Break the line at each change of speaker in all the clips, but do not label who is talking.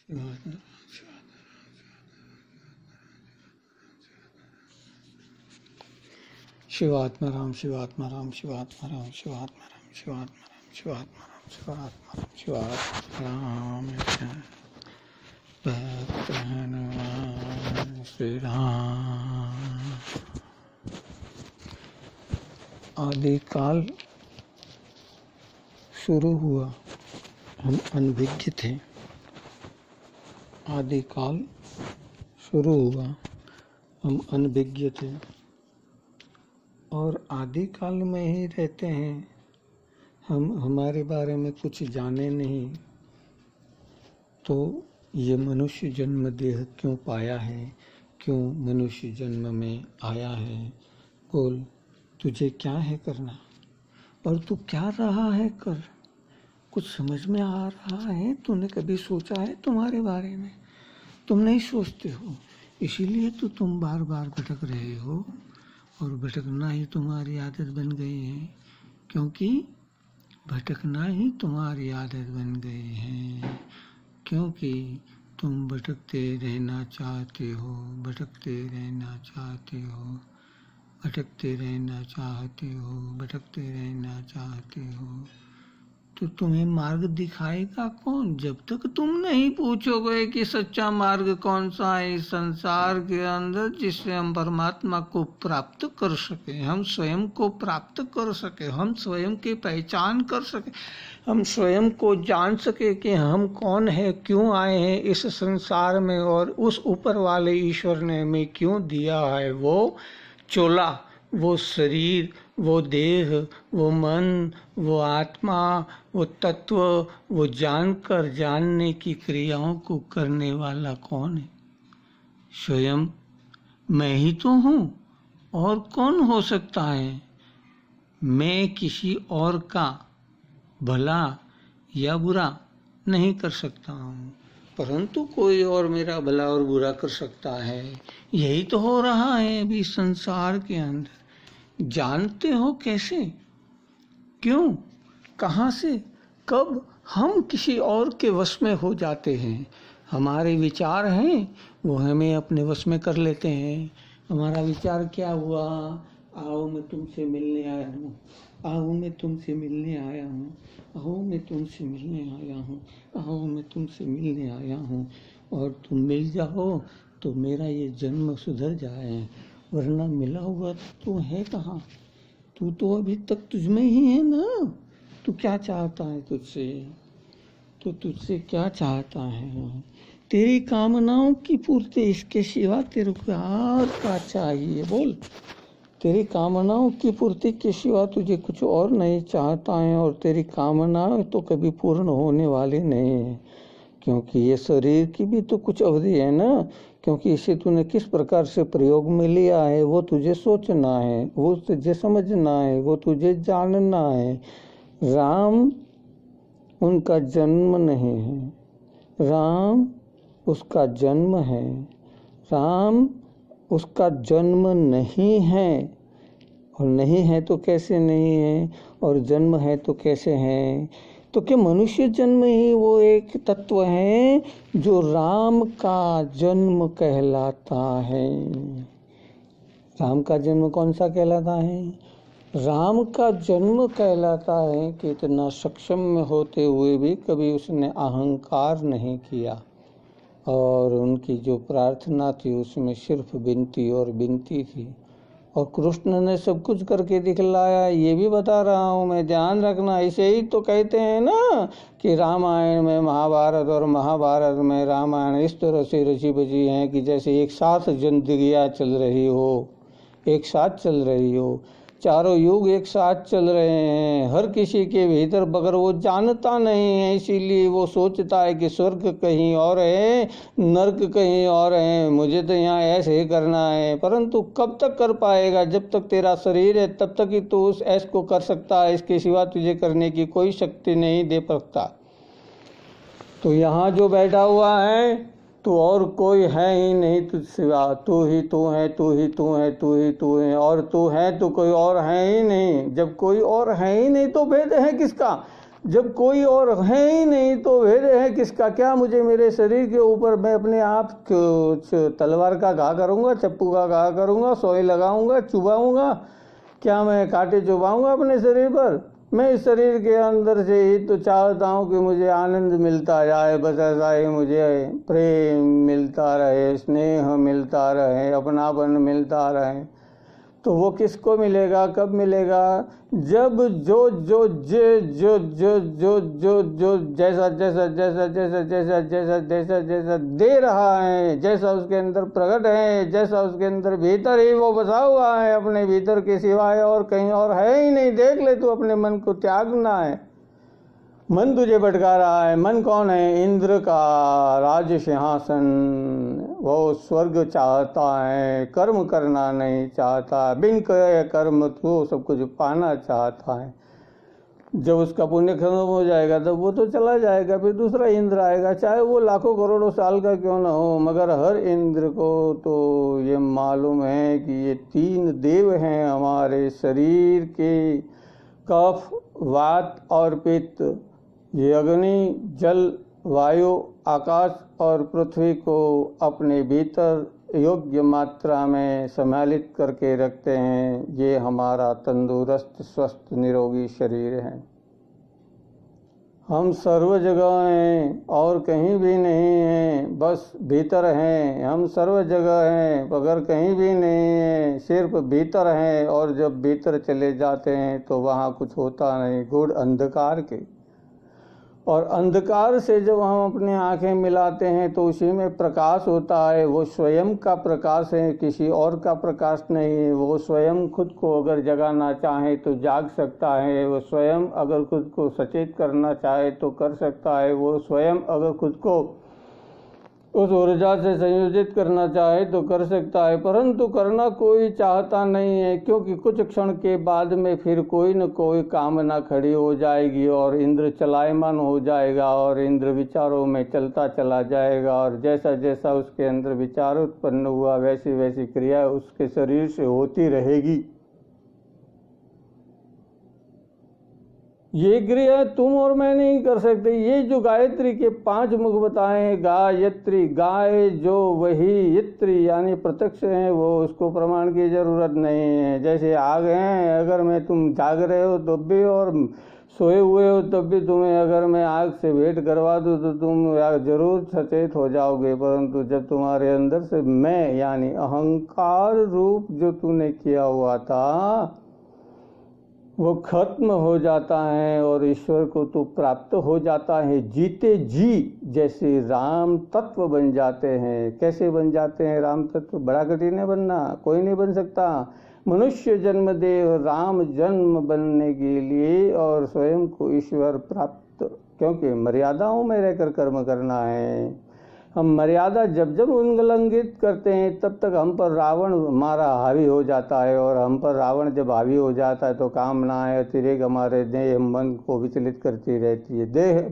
शिवात्मा राम शिवात्मा राम शिवात्मा राम शिवात्मा राम शिवात्मा राम शिवात्मा राम शिवात्मा राम शिवात्मा राम भक्त हनुमान श्री राम। आदिकाल शुरू हुआ, हम अनभिज्ञ थे। आदिकाल शुरू हुआ, हम अनभिज्ञ थे और आदिकाल में ही रहते हैं। हम हमारे बारे में कुछ जाने नहीं, तो ये मनुष्य जन्म देह क्यों पाया है, क्यों मनुष्य जन्म में आया है। बोल, तुझे क्या है करना और तू क्या रहा है कर। कुछ समझ में आ रहा है? तूने कभी सोचा है तुम्हारे बारे में? तुम नहीं सोचते हो, इसीलिए तो तुम बार बार भटक रहे हो और भटकना ही तुम्हारी आदत बन गई है। क्योंकि भटकना ही तुम्हारी आदत बन गई है, क्योंकि तुम भटकते रहना चाहते हो, भटकते रहना चाहते हो, भटकते रहना चाहते हो, भटकते रहना चाहते हो। तो तुम्हें मार्ग दिखाएगा कौन? जब तक तुम नहीं पूछोगे कि सच्चा मार्ग कौन सा है इस संसार के अंदर, जिससे हम परमात्मा को प्राप्त कर सके, हम स्वयं को प्राप्त कर सके, हम स्वयं की पहचान कर सके, हम स्वयं को जान सके कि हम कौन है, क्यों आए हैं इस संसार में और उस ऊपर वाले ईश्वर ने हमें क्यों दिया है वो चोला, वो शरीर, वो देह, वो मन, वो आत्मा, वो तत्व, वो जानकर जानने की क्रियाओं को करने वाला कौन है? स्वयं मैं ही तो हूँ, और कौन हो सकता है? मैं किसी और का भला या बुरा नहीं कर सकता हूँ, परंतु कोई और मेरा भला और बुरा कर सकता है। यही तो हो रहा है अभी संसार के अंदर। जानते हो कैसे, क्यों, कहाँ से, कब हम किसी और के वश में हो जाते हैं? हमारे विचार हैं, वो हमें अपने वश में कर लेते हैं। हमारा विचार क्या हुआ? आओ मैं तुमसे मिलने आया हूँ, आओ मैं तुमसे मिलने आया हूँ, आओ मैं तुमसे मिलने आया हूँ, आओ मैं तुमसे मिलने आया हूँ, और तुम मिल जाओ तो मेरा ये जन्म सुधर जाए, वरना मिला हुआ तू है कहाँ? तू तो अभी तक तुझ में ही है ना। तू क्या चाहता है तुझसे? तो तुझसे क्या चाहता है? तेरी कामनाओं की पूर्ति, इसके सिवा तेरे को और क्या चाहिए? बोल, तेरी कामनाओं की पूर्ति के सिवा तुझे कुछ और नहीं चाहता है, और तेरी कामनाएं तो कभी पूर्ण होने वाली नहीं है, क्योंकि ये शरीर की भी तो कुछ अवधि है ना। क्योंकि इसे तूने किस प्रकार से प्रयोग में लिया है वो तुझे सोचना है, वो तुझे समझना है, वो तुझे जानना है। राम उनका जन्म नहीं है, राम उसका जन्म है। राम उसका जन्म नहीं है, और नहीं है तो कैसे नहीं है, और जन्म है तो कैसे है? तो क्या मनुष्य जन्म ही वो एक तत्व है जो राम का जन्म कहलाता है? राम का जन्म कौन सा कहलाता है? राम का जन्म कहलाता है कि इतना सक्षम में होते हुए भी कभी उसने अहंकार नहीं किया, और उनकी जो प्रार्थना थी उसमें सिर्फ विनती और विनती थी। और कृष्ण ने सब कुछ करके दिखलाया, ये भी बता रहा हूँ मैं, ध्यान रखना। इसे ही तो कहते हैं ना कि रामायण में महाभारत और महाभारत में रामायण इस तरह से रची बची हैं कि जैसे एक साथ जिंदगियाँ चल रही हो, एक साथ चल रही हो, चारों युग एक साथ चल रहे हैं। हर किसी के भीतर, मगर वो जानता नहीं है, इसीलिए वो सोचता है कि स्वर्ग कहीं और है, नर्क कहीं और है, मुझे तो यहाँ ऐसे ही करना है। परंतु कब तक कर पाएगा? जब तक तेरा शरीर है तब तक ही तो उस ऐश को कर सकता है, इसके सिवा तुझे करने की कोई शक्ति नहीं दे सकता। तो यहाँ जो बैठा हुआ है तो और कोई है ही नहीं तुझ सिवा, तू ही तू है, तू ही तू है, तू ही तू है, और तू है तो कोई और है ही नहीं। जब कोई और है ही नहीं तो भेद है किसका? जब कोई और है ही नहीं तो भेद है किसका? क्या मुझे मेरे शरीर के ऊपर मैं अपने आप तलवार का घा करूँगा, चप्पू का घा करूँगा, सोई लगाऊँगा, चुभाऊँगा? क्या मैं कांटे चुभाऊँगा अपने शरीर पर? मैं इस शरीर के अंदर से ही तो चाहता हूँ कि मुझे आनंद मिलता जाए, बस ऐसा ही मुझे प्रेम मिलता रहे, स्नेह मिलता रहे, अपनापन मिलता रहे। तो वो किसको मिलेगा, कब मिलेगा? जब जो जो जे जो जो जो जो जो जैसा जैसा जैसा जैसा जैसा जैसा जैसा जैसा दे रहा है, जैसा उसके अंदर प्रकट है, जैसा उसके अंदर भीतर ही वो बसा हुआ है, अपने भीतर के सिवाय और कहीं और है ही नहीं। देख ले तू, अपने मन को त्यागना है। मन तुझे भटका रहा है। मन कौन है? इंद्र का राज सिंहासन। वो स्वर्ग चाहता है, कर्म करना नहीं चाहता। बिन करे कर्म तो सब कुछ पाना चाहता है। जब उसका पुण्य खत्म हो जाएगा तब वो तो चला जाएगा, फिर दूसरा इंद्र आएगा, चाहे वो लाखों करोड़ों साल का क्यों ना हो। मगर हर इंद्र को तो ये मालूम है कि ये 3 देव हैं हमारे शरीर के, कफ, वात और पित्त। ये अग्नि, जल, वायु, आकाश और पृथ्वी को अपने भीतर योग्य मात्रा में सम्मिलित करके रखते हैं। ये हमारा तंदुरुस्त, स्वस्थ, निरोगी शरीर है। हम सर्व जगह हैं और कहीं भी नहीं हैं, बस भीतर हैं। हम सर्व जगह हैं मगर कहीं भी नहीं हैं, सिर्फ भीतर हैं। और जब भीतर चले जाते हैं तो वहाँ कुछ होता नहीं, घोर अंधकार के। और अंधकार से जब हम अपने आंखें मिलाते हैं तो उसी में प्रकाश होता है। वो स्वयं का प्रकाश है, किसी और का प्रकाश नहीं है। वो स्वयं खुद को अगर जगाना चाहे तो जाग सकता है। वो स्वयं अगर खुद को सचेत करना चाहे तो कर सकता है। वो स्वयं अगर खुद को उस ऊर्जा से संयोजित करना चाहे तो कर सकता है, परंतु करना कोई चाहता नहीं है। क्योंकि कुछ क्षण के बाद में फिर कोई न कोई कामना खड़ी हो जाएगी और इंद्र चलायमान हो जाएगा और इंद्र विचारों में चलता चला जाएगा। और जैसा जैसा उसके अंदर विचार उत्पन्न हुआ वैसी वैसी क्रिया उसके शरीर से होती रहेगी। ये क्रिया तुम और मैं नहीं कर सकते। ये जो गायत्री के 5 मुख बताए, गायत्री, गाय जो वही यत्री यानी प्रत्यक्ष है, वो उसको प्रमाण की जरूरत नहीं है। जैसे आग हैं, अगर मैं तुम जाग रहे हो तब भी और सोए हुए हो तब भी तुम्हें अगर मैं आग से भेंट करवा दूँ तो तुम जरूर सचेत हो जाओगे। परंतु जब तुम्हारे अंदर से मैं यानी अहंकार रूप जो तूने किया हुआ था वो खत्म हो जाता है और ईश्वर को तो प्राप्त हो जाता है। जीते जी जैसे राम तत्व बन जाते हैं। कैसे बन जाते हैं राम तत्व? बड़ा कठिन है बनना, कोई नहीं बन सकता। मनुष्य जन्म दे राम जन्म बनने के लिए और स्वयं को ईश्वर प्राप्त, क्योंकि मर्यादाओं में रहकर कर्म करना है। हम मर्यादा जब जब उल्लंघित करते हैं तब तक हम पर रावण हमारा हावी हो जाता है। और हम पर रावण जब हावी हो जाता है तो कामनाएं अतिरेक हमारे देह मन को विचलित करती रहती है। देह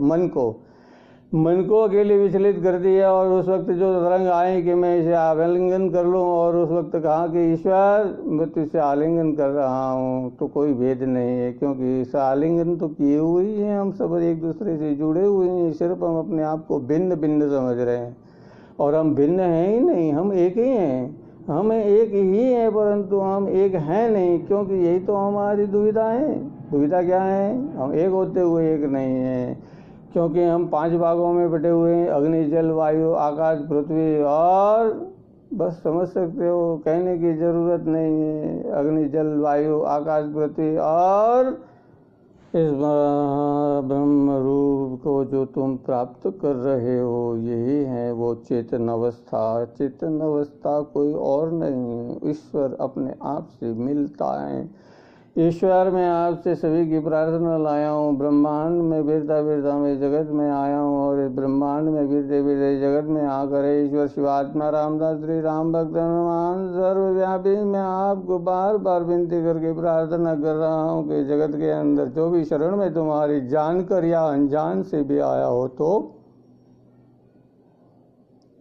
मन को अकेले विचलित करती है। और उस वक्त जो तरंग आए कि मैं इसे आलिंगन कर लूँ और उस वक्त कहा कि ईश्वर मैं तुझसे आलिंगन कर रहा हूँ, तो कोई भेद नहीं है। क्योंकि इस आलिंगन तो किए हुए ही हैं, हम सब एक दूसरे से जुड़े हुए हैं। सिर्फ हम अपने आप को भिन्न भिन्न समझ रहे हैं और हम भिन्न हैं ही नहीं, हम एक ही हैं। हम एक ही हैं परंतु हम एक हैं नहीं, क्योंकि यही तो हमारी दुविधा है। दुविधा क्या है? हम एक होते हुए एक नहीं हैं। क्योंकि हम 5 भागों में बटे हुए हैं, अग्नि, जल, वायु, आकाश, पृथ्वी। और बस समझ सकते हो, कहने की जरूरत नहीं है। अग्नि, जल, वायु, आकाश, पृथ्वी और इस ब्रह्म रूप को जो तुम प्राप्त कर रहे हो यही है वो चेतन अवस्था। चेतन अवस्था कोई और नहीं, ईश्वर अपने आप से मिलता है। ईश्वर मैं आपसे सभी की प्रार्थना लाया हूँ। ब्रह्मांड में बिरता बिरता मैं जगत में आया हूँ और इस ब्रह्मांड में बिरते बिरते जगत में आकर ईश्वर शिवात्मा रामदास श्री राम भक्त हनुमान सर्वव्यापी मैं आपको बार बार विनती करके प्रार्थना कर रहा हूँ कि जगत के अंदर जो भी शरण में तुम्हारी जानकर या अनजान से भी आया हो तो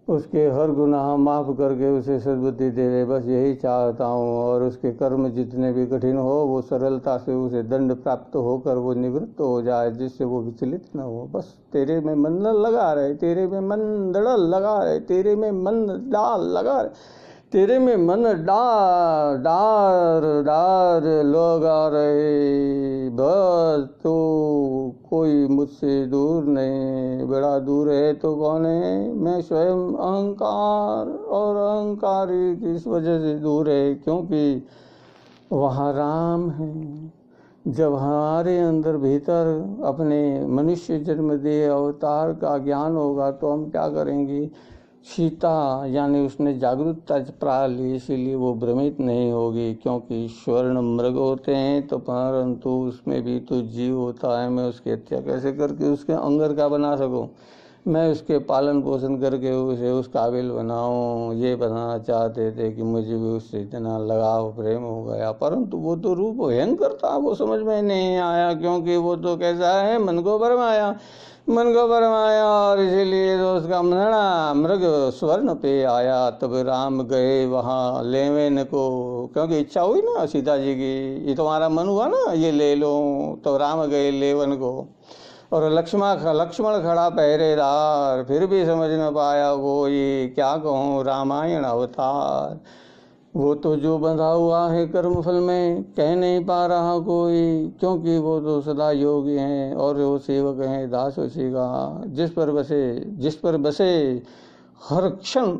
उसके हर गुनाह माफ़ करके उसे सद्बुद्धि दे दे, बस यही चाहता हूँ। और उसके कर्म जितने भी कठिन हो वो सरलता से उसे दंड प्राप्त होकर वो निवृत्त हो जाए, जिससे वो विचलित न हो। बस तेरे में मन लगा रहे, तेरे में मन दड़ल लगा रहे, तेरे में मन डाल लगा रहे, तेरे में मन डार डार डार लगा रहे। बस तो कोई मुझसे दूर नहीं, बड़ा दूर है तो कौन है? मैं स्वयं अहंकार, और अहंकारी किस वजह से दूर है? क्योंकि वहाँ राम है। जब हमारे अंदर भीतर अपने मनुष्य जन्मदेह अवतार का ज्ञान होगा तो हम क्या करेंगे? सीता यानी उसने जागरूकता पा ली, इसीलिए वो भ्रमित नहीं होगी। क्योंकि स्वर्ण मृग होते हैं तो परंतु उसमें भी तो जीव होता है। मैं उसकी हत्या कैसे करके उसके अंगर का बना सकूं? मैं उसके पालन पोषण करके उसे उस काबिल बनाऊं, ये बनाना चाहते थे कि मुझे भी उससे इतना लगाव प्रेम हो गया। परंतु वो तो रूप भयंकर था, वो समझ में नहीं आया। क्योंकि वो तो कैसा है? मन को भरमाया, मन को भरमाया, और इसीलिए तो उसका मृग स्वर्ण पे आया। तब राम गए वहाँ लेवेन को, क्योंकि इच्छा हुई ना सीता जी की, ये तुम्हारा मन हुआ ना, ये ले लो। तो राम गए लेवन को, और लक्ष्मण खड़ा पहरेदार, फिर भी समझ न पाया कोई, क्या कहूँ रामायण अवतार। वो तो जो बंधा हुआ है कर्म फल में, कह नहीं पा रहा कोई। क्योंकि वो तो सदा योगी हैं और वो सेवक हैं दास उसी का। जिस पर बसे हर क्षण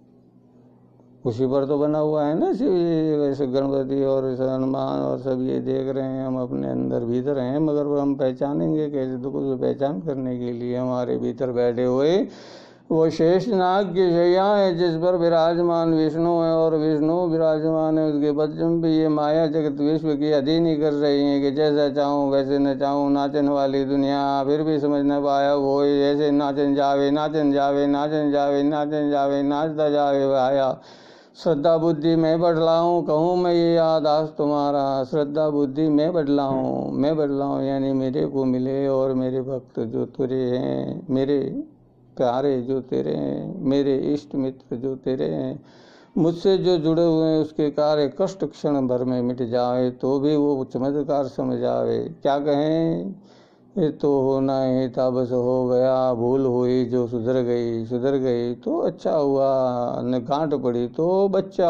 उसी पर तो बना हुआ है ना शिव जी। वैसे गणपति और हनुमान और सब ये देख रहे हैं, हम अपने अंदर भीतर हैं, मगर वो हम पहचानेंगे कैसे? तो कुछ पहचान करने के लिए हमारे भीतर बैठे हुए वो शेष नाग की शैया है, जिस पर विराजमान विष्णु है, और विष्णु विराजमान है उसके बच्चों भी। ये माया जगत विश्व की अधीन ही कर रही है कि जैसा चाहूँ वैसे न चाहूँ, नाचन वाली दुनिया। फिर भी समझ न पाया कोई, ऐसे नाचन जावे नाचन जावे नाचन जावे नाचन जावे, नाचता जावे आया। श्रद्धा बुद्धि मैं बदलाऊँ, कहूँ मैं ये आदास तुम्हारा। श्रद्धा बुद्धि मैं बदलाऊँ यानी मेरे को मिले, और मेरे भक्त जो तेरे हैं, मेरे प्यारे जो तेरे हैं, मेरे इष्ट मित्र जो तेरे हैं, मुझसे जो जुड़े हुए हैं, उसके कार्य कष्ट क्षण भर में मिट जाए तो भी वो चमत्कार समझ आवे। क्या कहें? ये तो होना ही था, बस हो गया। भूल हुई जो सुधर गई तो अच्छा हुआ, न गांठ पड़ी तो बच्चा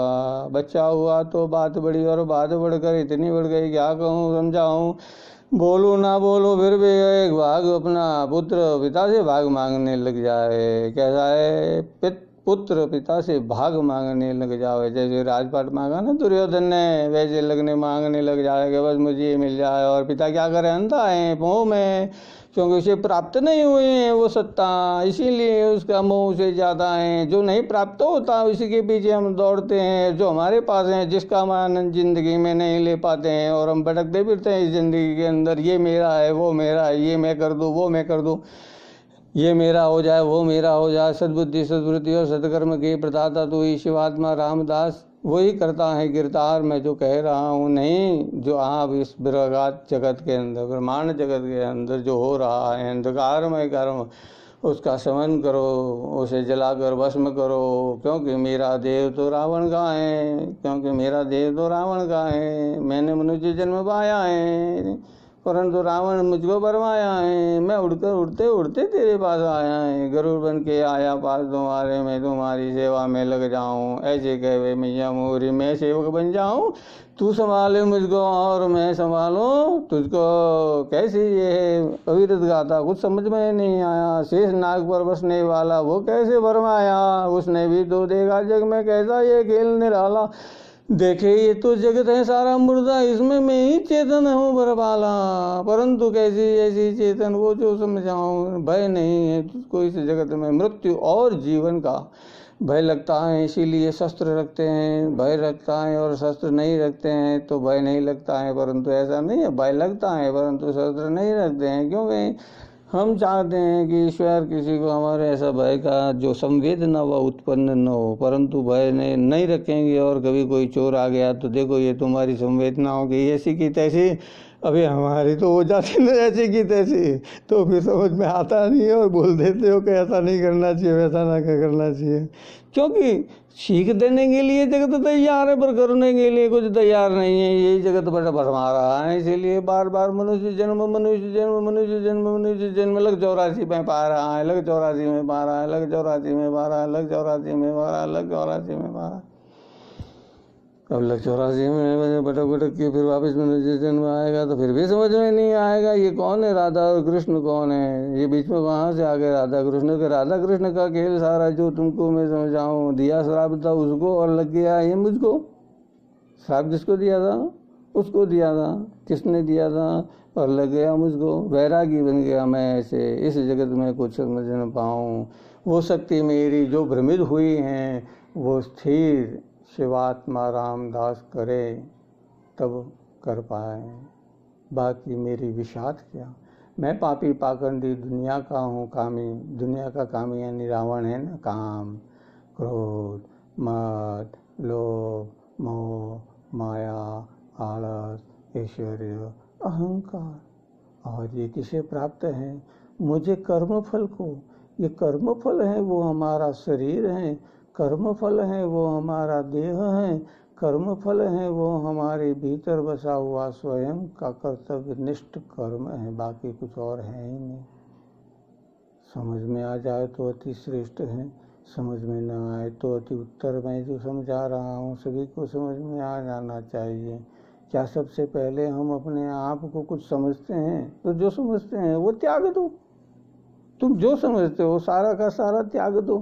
हुआ तो बात बढ़ी, और बात बढ़कर इतनी बढ़ गई क्या कहूँ समझाऊँ। बोलूँ ना बोलूँ फिर भी एक भाग अपना पुत्र पिता से भाग मांगने लग जाए। कैसा है? पुत्र पिता से भाग मांगने लग जाए। जैसे राजपाट मांगा ना दुर्योधन ने, वैसे लगने मांगने लग जाएगा बस मुझे ये मिल जाए। और पिता क्या करे? अंधा है, मोह में, क्योंकि उसे प्राप्त नहीं हुई है वो सत्ता, इसीलिए उसका मोह उसे ज़्यादा है। जो नहीं प्राप्त होता उसी के पीछे हम दौड़ते हैं। जो हमारे पास है, जिसका हम आनंद जिंदगी में नहीं ले पाते हैं, और हम भटकते फिरते हैं इस जिंदगी के अंदर। ये मेरा है, वो मेरा है, ये मैं कर दूँ, वो मैं कर दूँ, ये मेरा हो जाए, वो मेरा हो जाए। सद्बुद्धि सद्वृत्ति और सत्कर्म के प्रदाता तो शिवात्मा रामदास वही करता है गिरदार। मैं जो कह रहा हूँ नहीं, जो आप इस विरागात जगत के अंदर, ब्रह्मांड जगत के अंदर जो हो रहा है अंधकारमय कर्म, उसका शमन करो, उसे जलाकर भस्म करो। क्योंकि मेरा देव तो रावण का है, मैंने मनुष्य जन्म पाया है, परंतु रावण मुझको बरमाया है। मैं उड़ते उड़ते तेरे पास आया है, गरुड़ बन के आया पास तुम्हारे, मैं तुम्हारी सेवा में लग जाऊं। ऐसे कहे मैया मोरी, मैं सेवक बन जाऊं, तू संभाले मुझको और मैं संभालूं तुझको। कैसी ये है अविरत गाथा, कुछ समझ में नहीं आया। शेष नाग पर बसने वाला वो कैसे बरमाया, उसने भी तो देखा जग में कैसा ये खेल निराला। देखे ये तो जगत है सारा मुर्दा, इसमें मैं ही चेतन हूँ बरबाला। परंतु कैसी ऐसी चेतन वो जो समझाऊँ। भय नहीं है तुझको इस जगत में, मृत्यु और जीवन का भय लगता है, इसीलिए शस्त्र रखते हैं। भय रखता है और शस्त्र नहीं रखते हैं तो भय नहीं लगता है। परंतु ऐसा नहीं है, भय लगता है परंतु शस्त्र नहीं रखते हैं। क्योंकि हम चाहते हैं कि ईश्वर किसी को हमारे ऐसा भय का जो संवेदना वह उत्पन्न न हो। परंतु भय नहीं रखेंगे और कभी कोई चोर आ गया तो देखो ये तुम्हारी संवेदना होगी ऐसी की तैसी, अभी हमारी तो हो जाती ना जैसे की तैसी, तो फिर समझ में आता नहीं है और बोल देते हो कि ऐसा नहीं करना चाहिए, वैसा ना करना चाहिए। क्योंकि सीख देने के लिए जगत तैयार है, पर करने के लिए कुछ तैयार नहीं है। यही जगत बड़ा भरमा रहा है, इसीलिए बार बार मनुष्य जन्म मनुष्य जन्म मनुष्य जन्म मनुष्य जन्म लग 84 में पा रहा है, लग 84 में पा रहा है, लग 84 में पा रहा है, लग 84 में पा रहा है, लग 84 में पा रहा है। अब लग 84 में भटक भटक के फिर वापस मनुष्य जन्म आएगा तो फिर भी समझ में नहीं आएगा ये कौन है, राधा और कृष्ण कौन है, ये बीच में कहाँ से आ गए राधा कृष्ण के। राधा कृष्ण का खेल सारा जो तुमको मैं समझाऊं, दिया श्राप था उसको और लग गया ये मुझको। श्राप जिसको दिया था उसको दिया था, किसने दिया था, और लग गया मुझको। वैरागी बन गया मैं ऐसे, इस जगत में कुछ समझ न पाऊँ। वो शक्ति मेरी जो भ्रमित हुई हैं वो स्थिर शिवात्मा रामदास करे तब कर पाए, बाकी मेरी विषाद क्या। मैं पापी पाखंडी दुनिया का हूँ कामी, दुनिया का कामी यानी रावण है ना, काम क्रोध मद लोभ मोह माया आलस ऐश्वर्य अहंकार। और ये किसे प्राप्त है, मुझे कर्मफल को। ये कर्मफल है वो हमारा शरीर है, कर्मफल है वो हमारा देह है, कर्मफल है वो हमारे भीतर बसा हुआ स्वयं का कर्तव्यनिष्ठ कर्म है, बाकी कुछ और है ही नहीं। समझ में आ जाए तो अति श्रेष्ठ है, समझ में न आए तो अति उत्तर। मैं जो समझा रहा हूँ सभी को समझ में आ जाना चाहिए। क्या सबसे पहले हम अपने आप को कुछ समझते हैं तो जो समझते हैं वो त्याग दो। तुम जो समझते हो सारा का सारा त्याग दो।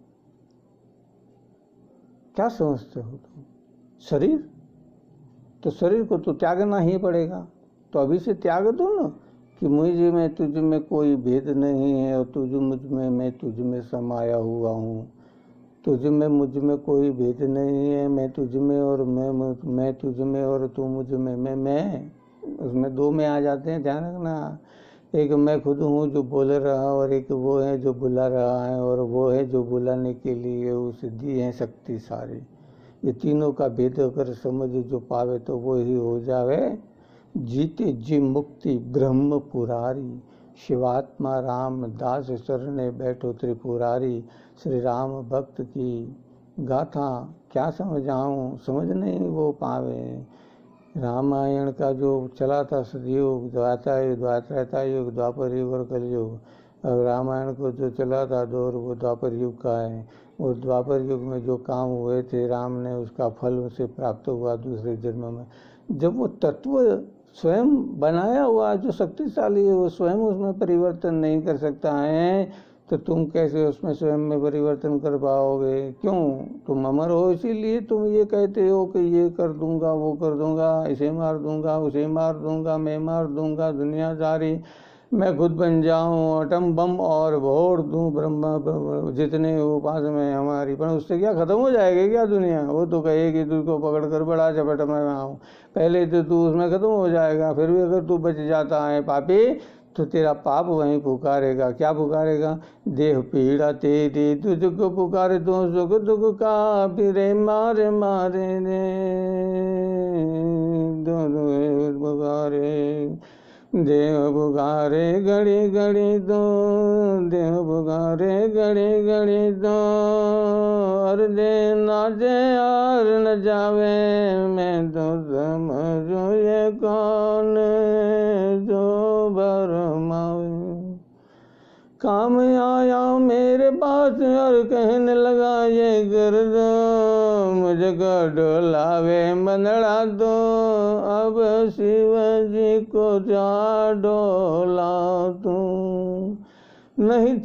क्या समझते हो तुम, शरीर, तो शरीर को तो त्यागना ही पड़ेगा। तो अभी से त्याग दो ना कि मुझे में तुझ में कोई भेद नहीं है और तुझ मुझ में मैं तुझ में समाया हुआ हूँ। तुझ में मुझ में कोई भेद नहीं है, मैं तुझ में और मैं तुझ में और तू मुझ में। मैं उसमें दो में आ जाते हैं, ध्यान रखना। एक मैं खुद हूँ जो बोल रहा और एक वो है जो बुला रहा है, और वो है जो बुलाने के लिए उसे दी है शक्ति सारी। ये तीनों का भेद अगर समझ जो पावे तो वो ही हो जावे जीते जी मुक्ति ब्रह्म पुरारी। शिवात्मा राम दास शरणे बैठो त्रिपुरारी। श्री राम भक्त की गाथा क्या समझाऊं, समझ नहीं वो पावे। रामायण का जो चला था सतयुग द्वापरता युग द्वापर युग और कलयुग। अब रामायण को जो चला था दौर वो द्वापर युग का है। और द्वापर युग में जो काम हुए थे राम ने उसका फल उसे प्राप्त हुआ दूसरे जन्म में। जब वो तत्व स्वयं बनाया हुआ जो शक्तिशाली है वो स्वयं उसमें परिवर्तन नहीं कर सकता है तो तुम कैसे उसमें स्वयं में परिवर्तन कर पाओगे। क्यों, तुम अमर हो इसीलिए तुम ये कहते हो कि ये कर दूंगा वो कर दूंगा, इसे मार दूंगा उसे मार दूंगा, मैं मार दूंगा दुनियादारी, मैं खुद बन जाऊं अटम बम और भोर दूं ब्रह्मा जितने उपास में हमारी। पर उससे क्या खत्म हो जाएगी क्या दुनिया। वो तो कहेगी तुझको पकड़ कर बड़ा झपट में आऊँ, पहले तो तू उसमें खत्म हो जाएगा। फिर भी अगर तू बच जाता है पापी तो तेरा पाप वहीं पुकारेगा। क्या पुकारेगा, देह पीड़ा तेरी तुझको पुकारे तो सुख दुख का फिरे मारे मारे रे दोनों पुकारे। देह पुकारे घड़ी घड़ी दो, देह पुकारे घड़ी घड़ी दो, और दे नाचे और न जावे, मैं तो समझो ये कौन जो भरमावे। काम आया मेरे पास और कहने लगा ये कर दो, मुझको डोलावे मंदड़ा दो, अब शिव जी को जा डोला तू। नहीं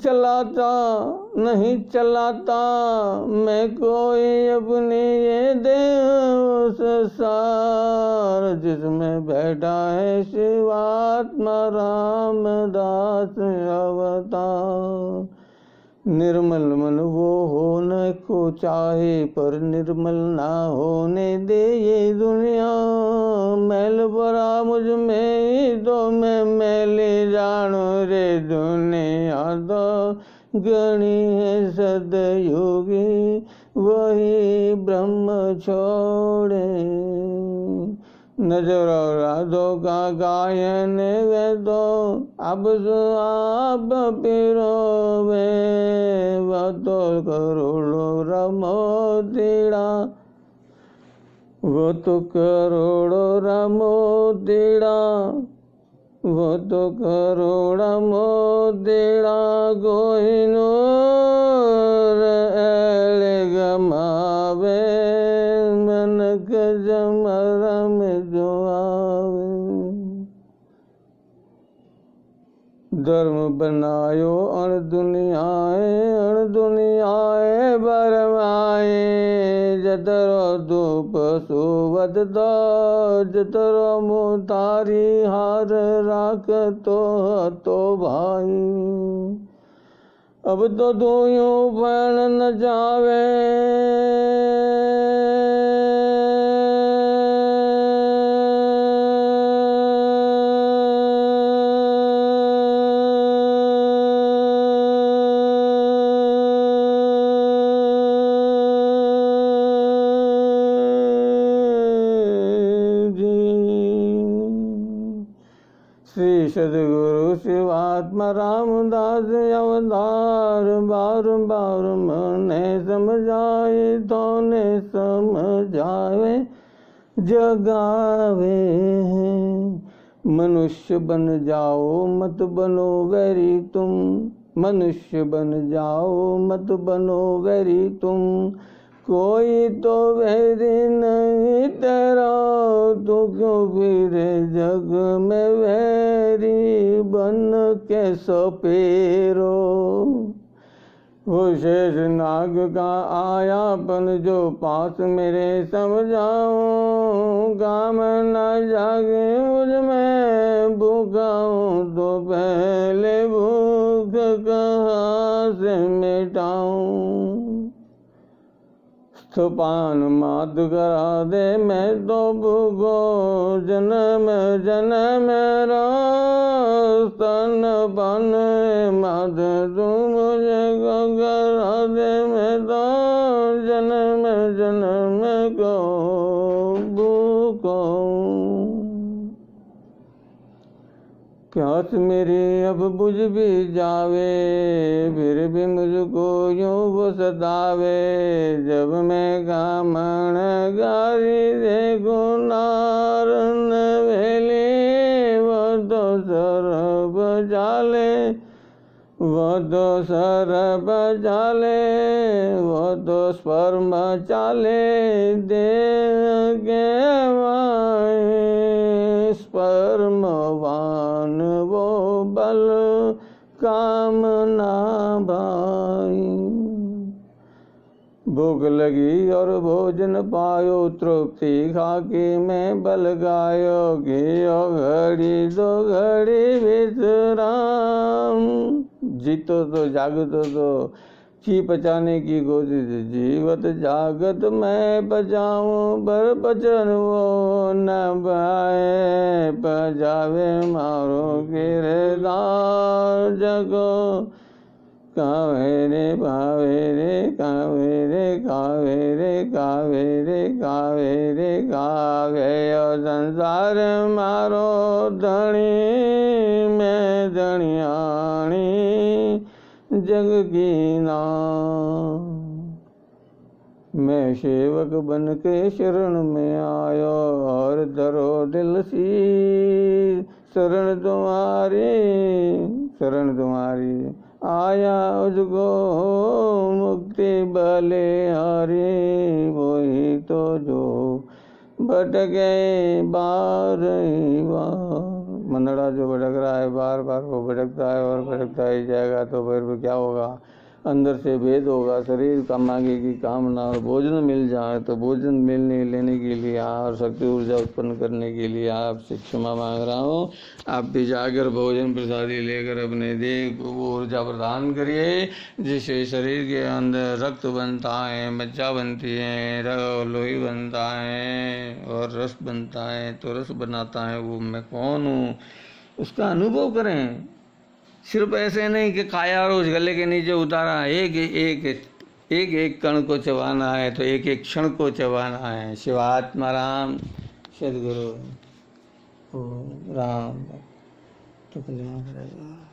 चलाता मैं कोई अपनी ये देह संसार, जिसमें बैठा है शिवात्मा रामदास अवतार। निर्मल मन वो होने को चाहे पर निर्मल ना होने दे ये दुनिया। मैल भरा मुझ में ही तो मैं मैली जानू रे दुनिया तो गणी है सदयोगी वही ब्रह्म छोड़े। नजरो राधो का गायन वे दो अब आप पिरो वे वो तो करोड़ों रमो दीड़ा वो तो करोड़ों रमो दीड़ा वो तो करोड़ा मोदेड़ा गोइनो एले गमावे मनक जमरा में जो आवे धर्म बनायो अण दुनियाए बरमाए जतरो धूप सुवद दो जतरो मुतारी हार राख तो भाई अब तो दुयो बन न जावे सदगुरु शिवात्मा रामदास अवतार बार बार मने समझाए तो ने समझावे जगावे मनुष्य बन जाओ मत बनो वैरी तुम मनुष्य बन जाओ मत बनो वैरी तुम कोई तो वैरी नहीं तेरा तो क्यों फिरे जग में वैरी बन के सपेरो वो शेष नाग का आयापन जो पास मेरे समझाऊं काम न जागे मुझ में भूखा हूँ तो पहले भूख कहाँ से मिटाऊं तो पान मात करा दे मैं तो भूखो जन्म जन्म स्तन पान मात तू मुझे करा दे मैं तो जन्म जन्म को भूखो प्यास मेरी अब बुझ भी जावे फिर भी मुझको यूं वो सतावे जब मैं कामण गारी देखो नारन वेली वो तो सरब जाले वो तो सरब जाले वो तो स्पर्म चाले दे के स्पर्मवान वो बल कामना भाई भूख लगी और भोजन पायो तृप्ति खाके मैं बल गायो घियो घड़ी दो घड़ी विश्राम जीतो तो जागतो तो ची पचाने की कोशिश जीवत जागत मैं पचाऊं पर पचन वो न पाए पजावे मारो किरदार जगो कावे रे भावे रे कावे रे कावे रे कावे रे कावे रे कावे संसार मारो धनी मैं धनियाणी जग की नाम मैं सेवक बन के शरण में आयो और धरो दिल सी शरण तुम्हारी आया उसको मुक्ति भले हरे वही तो जो भटके बार मंदड़ा जो भटक रहा है बार बार वो भटकता है और भटकता ही जाएगा तो फिर क्या होगा अंदर से भेद होगा शरीर का मांगेगी कामना और भोजन मिल जाए तो भोजन मिलने लेने के लिए और शक्ति ऊर्जा उत्पन्न करने के लिए आपसे क्षमा मांग रहा हूँ आप भी जाकर भोजन प्रसादी लेकर अपने देह को ऊर्जा प्रदान करिए जिससे शरीर के अंदर रक्त बनता है मज्जा बनती है लोही बनता है और रस बनता है तो रस बनाता है वो मैं कौन हूँ उसका अनुभव करें सिर्फ ऐसे नहीं कि खाया और उस गले के नीचे उतारा एक कण को चबाना है तो एक क्षण को चबाना है शिवात्मा राम
सदगुरु ओ राम तो कल्याण करेगा।